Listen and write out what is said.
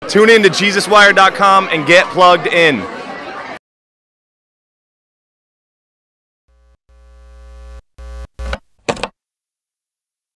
Tune in to JesusWired.com and get plugged in.